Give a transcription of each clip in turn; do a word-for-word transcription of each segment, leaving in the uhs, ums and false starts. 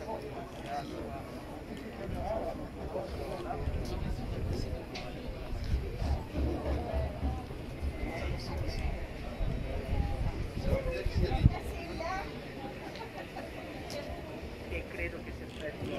E credo che si aspetti.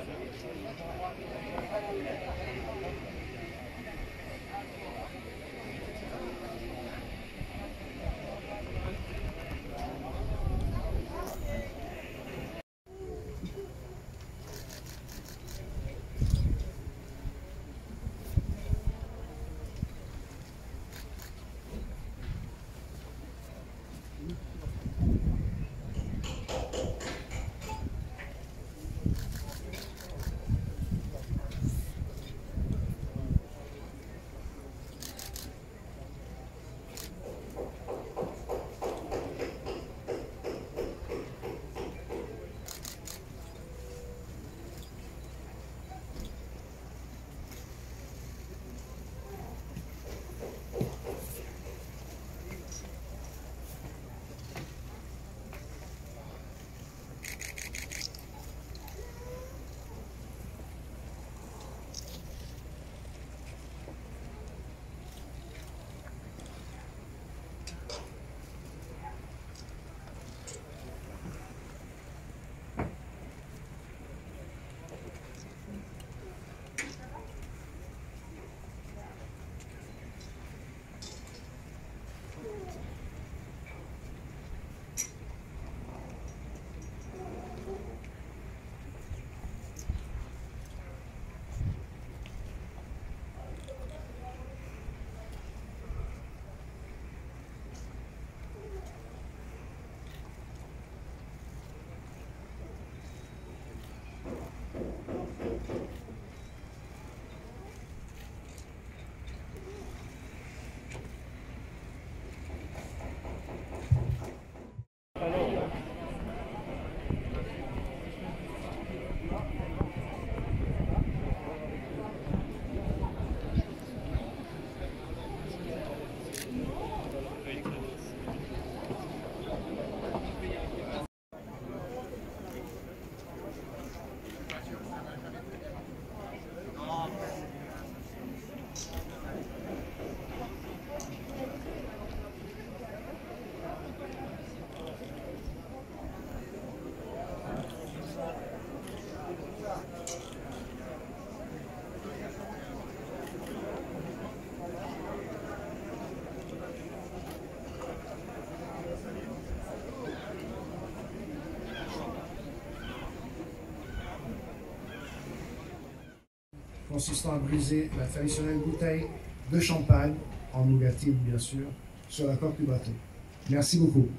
Consistant à briser la traditionnelle bouteille de champagne, en nougatine bien sûr, sur la coque du bateau. Merci beaucoup.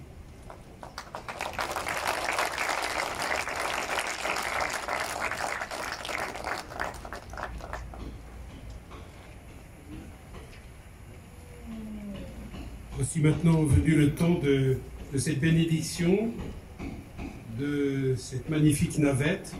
Voici maintenant venu le temps de, de cette bénédiction, de cette magnifique navette.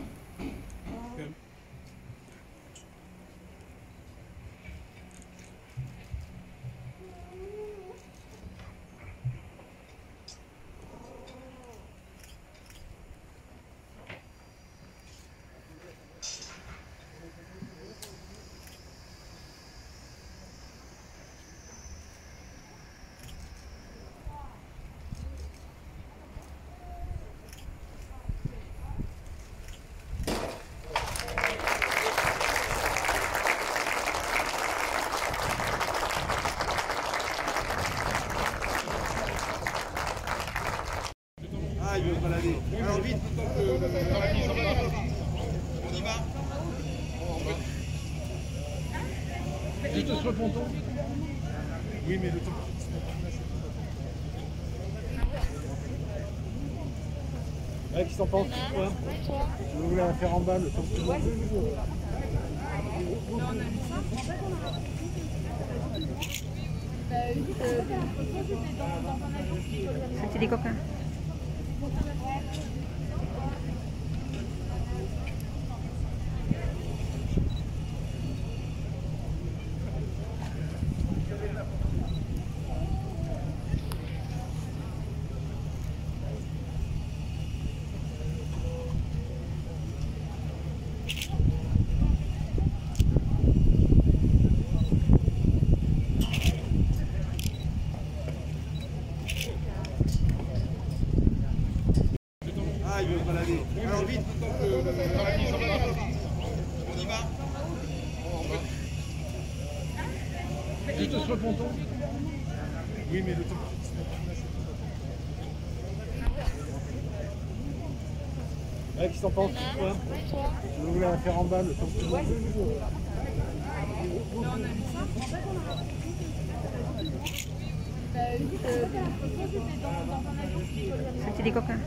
Ah, il veut se balader. Alors vite, on y va. Juste sur le ponton. Oui, mais le temps. Ouais, qui s'en pense quoi? Je voulais la faire en bas, le temps que tu vois. C'était des copains. Juste sur le ponton. Oui, mais le temps. Ouais, qui s'en pense quoi? Vous voulez la faire en bas le temps que C'était des coquins.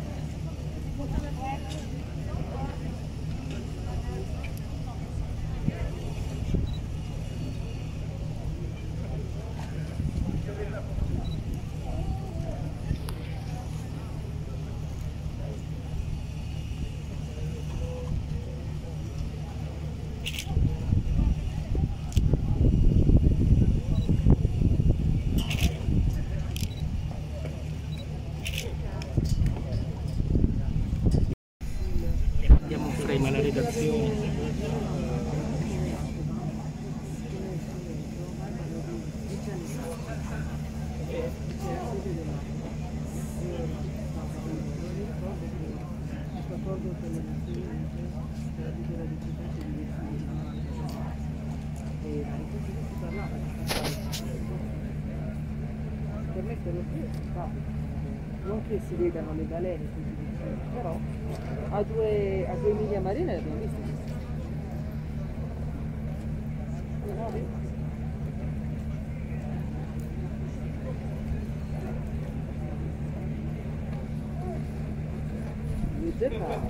Andiamo prima alla redazione. Per me quello più fa, non che si vedano le balene così vicino, però a due, a due miglia marine le abbiamo viste. Le deux pas.